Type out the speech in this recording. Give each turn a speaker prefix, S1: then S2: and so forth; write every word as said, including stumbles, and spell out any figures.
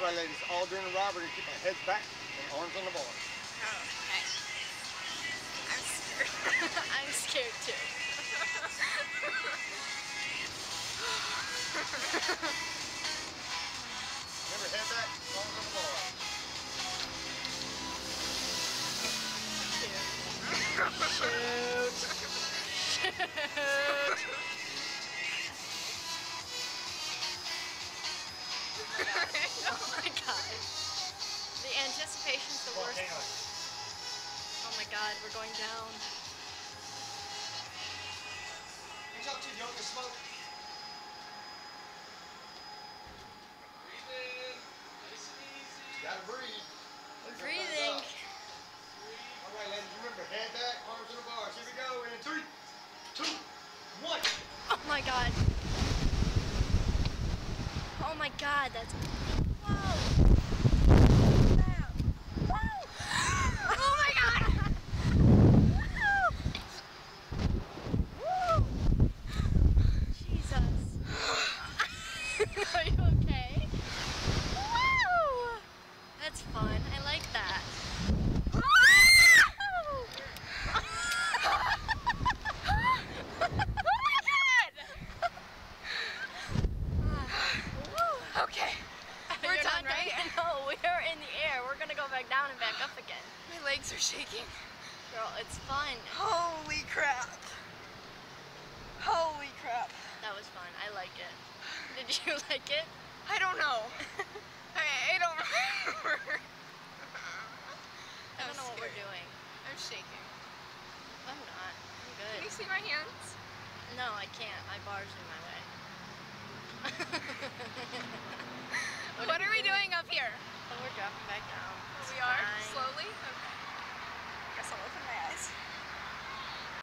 S1: right, ladies. All during the robbery, keep our heads back and arms on the bar.
S2: Oh, okay. I'm scared. I'm scared too.
S1: Remember, head back, arms on the bar.
S2: Shoot. Shoot. Oh my god. The anticipation's the worst part. Oh my god, we're going down.
S1: Reach out to you, don't smoke. Breathe in. Nice and easy. You gotta breathe.
S2: I'm breathing.
S1: Alright, ladies, remember, head back, arms on the bars. Here we go. In three, two, one.
S2: Oh my god. Oh my god, that's... Whoa! Whoa! Oh my god! Woo! Jesus. Are you okay? Woo! That's fun. I like that.
S3: Okay, we're done, right?
S2: No, we're in the air. We're gonna go back down and back up again.
S3: My legs are shaking.
S2: Girl, it's fun.
S3: Holy crap. Holy crap.
S2: That was fun. I like it. Did you like it?
S3: I don't know. I, I don't remember.
S2: I don't know what we're doing.
S3: I'm shaking.
S2: I'm not. I'm good.
S3: Can you see my hands?
S2: No, I can't. My bar's in my way.
S3: What, what are we doing up here?
S2: Oh, we're dropping back down.
S3: Oh,
S2: It's
S3: we are?
S2: fine.
S3: Slowly? Okay.